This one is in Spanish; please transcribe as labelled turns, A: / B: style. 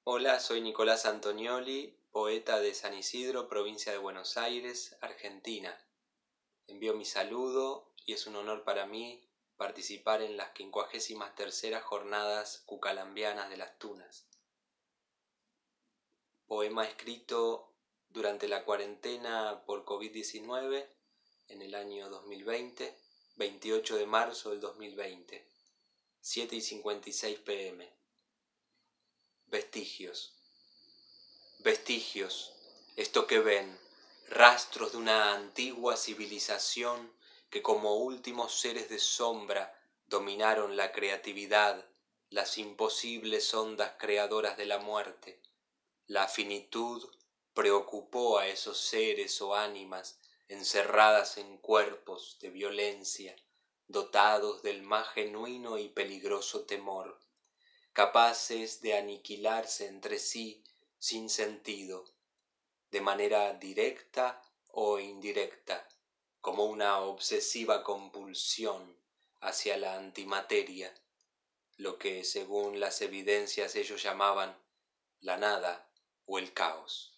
A: Hola, soy Nicolás Antonioli, poeta de San Isidro, provincia de Buenos Aires, Argentina. Envío mi saludo y es un honor para mí participar en las 53ª Jornadas Cucalambianas de las Tunas. Poema escrito durante la cuarentena por COVID-19 en el año 2020, 28 de marzo del 2020, 7:56 p.m. Vestigios. Vestigios, esto que ven, rastros de una antigua civilización que como últimos seres de sombra dominaron la creatividad, las imposibles ondas creadoras de la muerte. La finitud preocupó a esos seres o ánimas encerradas en cuerpos de violencia, dotados del más genuino y peligroso temor, capaces de aniquilarse entre sí sin sentido, de manera directa o indirecta, como una obsesiva compulsión hacia la antimateria, lo que según las evidencias ellos llamaban la nada o el caos.